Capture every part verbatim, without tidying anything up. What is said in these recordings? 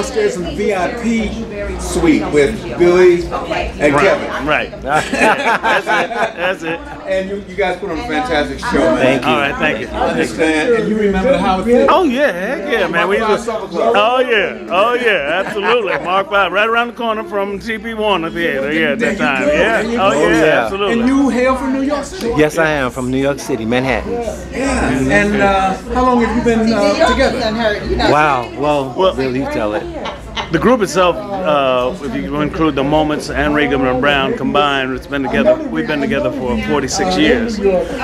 downstairs in the V I P suite with Billy and Right, Kevin. right. That's it. That's it. And you, you guys put on a fantastic show, man. Thank you. All right, thank you. I understand. And you remember how it feels? Oh yeah, heck yeah, man. We just, oh yeah, oh yeah, absolutely. Mark Five, right around the corner from T P Warner Theater. Yeah, at that time. Yeah. Oh yeah, yeah. absolutely. And you hail from New York City? Yes, I am from New York City, Manhattan. Yeah. And uh, how long have you been uh, together? Wow. Well, Well- Bill, you tell it. The group itself, uh, if you include the Moments and Ray Goodman and Brown combined, it's been together. We've been together for forty-six years.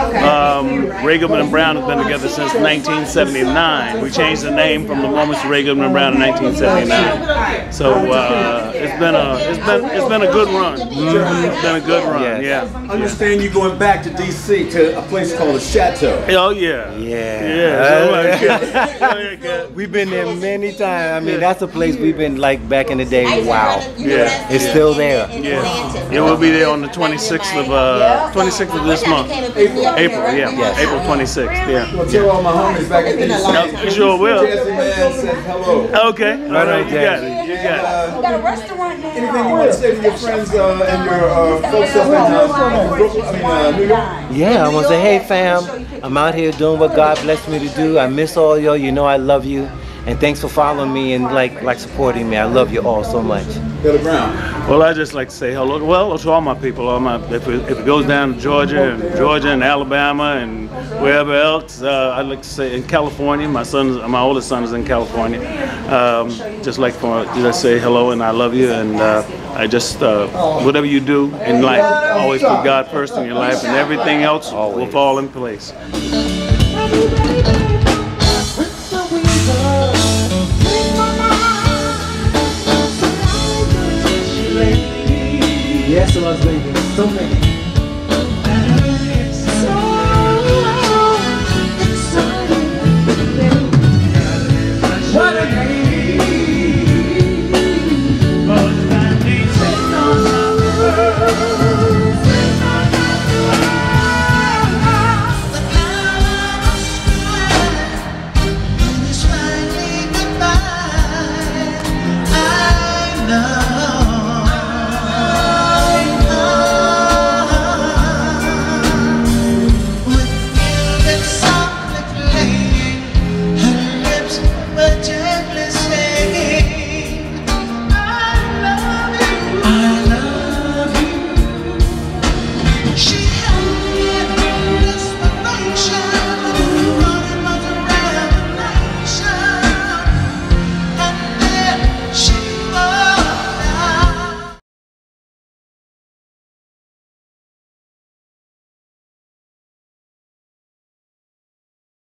Um, Ray Goodman and Brown have been together since nineteen seventy-nine. We changed the name from the Moments to Ray Goodman and Brown in nineteen seventy-nine. So uh, it's been a it's been it's been a good run. It's been a good run. Yes. Yeah. I understand you going back to D C to a place called the Chateau. Oh yeah. Yeah. Yeah. So, like, We've been there many times. I mean, that's a place we've been like back in the day. Wow. Yeah. It's still there. Yeah, yeah, we'll be there on the twenty-sixth of uh, twenty-sixth of this month. April, yeah, Yes. April twenty-sixth. Yeah. Well, tell all my homies back at D C. Yep, you sure will. Jazzy Man said hello. Okay, all right, you got it, you got it. Uh, got a restaurant now. anything you want to say to your friends uh, and your uh, folks up in uh, Brooklyn, I mean, uh, New York? Yeah, I want to say, hey fam, I'm out here doing what God blessed me to do. I miss all y'all. You know I love you. And thanks for following me and like like supporting me. I love you all so much. Billy Brown. Well, I just like to say hello. Well, to all my people, all my if it, if it goes down to Georgia and Georgia and Alabama and wherever else, uh, I'd like to say in California. My son's, my oldest son is in California. Um, just like for just say hello and I love you. And uh, I just uh, whatever you do in life, always put God first in your life, and everything else will fall in place. Yes, Las Vegas. So many.